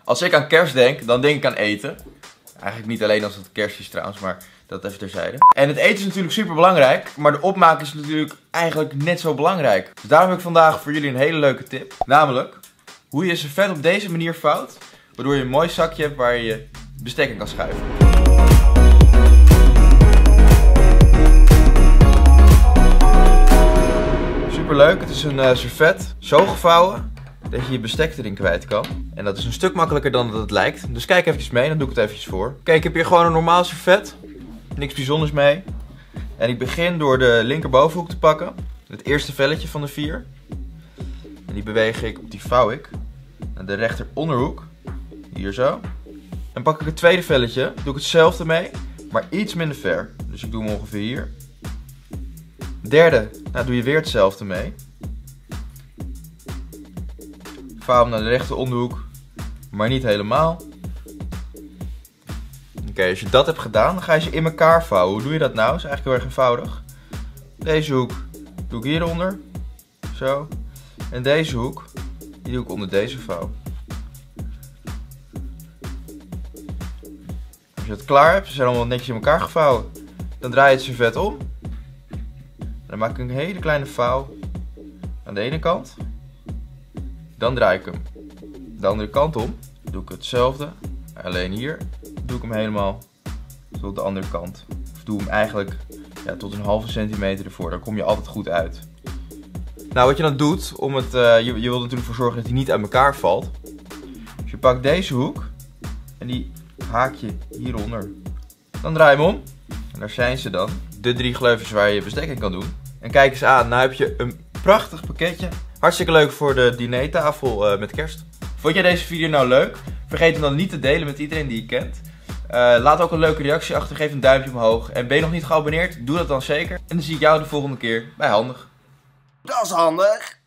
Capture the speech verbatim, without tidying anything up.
Als ik aan kerst denk, dan denk ik aan eten. Eigenlijk niet alleen als het kerst is trouwens, maar dat even terzijde. En het eten is natuurlijk super belangrijk, maar de opmaak is natuurlijk eigenlijk net zo belangrijk. Dus daarom heb ik vandaag voor jullie een hele leuke tip. Namelijk, hoe je een servet op deze manier vouwt, waardoor je een mooi zakje hebt waar je je bestek in kan schuiven. Superleuk, het is een uh, servet, zo gevouwen dat je je bestek erin kwijt kan. En dat is een stuk makkelijker dan dat het lijkt. Dus kijk eventjes mee, dan doe ik het eventjes voor. Kijk, ik heb hier gewoon een normaal servet. Niks bijzonders mee. En ik begin door de linkerbovenhoek te pakken. Het eerste velletje van de vier. En die beweeg ik, die vouw ik, naar de rechteronderhoek. Hier zo. Dan pak ik het tweede velletje, doe ik hetzelfde mee, maar iets minder ver. Dus ik doe hem ongeveer hier. Derde, nou doe je weer hetzelfde mee. Vouw hem naar de rechteronderhoek, maar niet helemaal. Oké, okay, als je dat hebt gedaan, dan ga je ze in elkaar vouwen. Hoe doe je dat nou? Dat is eigenlijk heel erg eenvoudig. Deze hoek doe ik hieronder. Zo. En deze hoek, die doe ik onder deze vouw. Als je het klaar hebt, ze zijn allemaal netjes in elkaar gevouwen. Dan draai je het servet om. Dan maak ik een hele kleine vouw aan de ene kant. Dan draai ik hem de andere kant om. Doe ik hetzelfde. Alleen hier doe ik hem helemaal tot de andere kant. Of doe hem eigenlijk ja, tot een halve centimeter ervoor. Dan kom je altijd goed uit. Nou, wat je dan doet, om het, uh, je, je wilt natuurlijk voor zorgen dat hij niet uit elkaar valt. Dus je pakt deze hoek en die haak je hieronder. Dan draai je hem om. En daar zijn ze dan. De drie gleufjes waar je je bestek in kan doen. En kijk eens aan, nou heb je een prachtig pakketje. Hartstikke leuk voor de dinertafel uh, met kerst. Vond jij deze video nou leuk? Vergeet hem dan niet te delen met iedereen die je kent. Uh, laat ook een leuke reactie achter, geef een duimpje omhoog. En ben je nog niet geabonneerd? Doe dat dan zeker. En dan zie ik jou de volgende keer bij Handig. Dat is handig.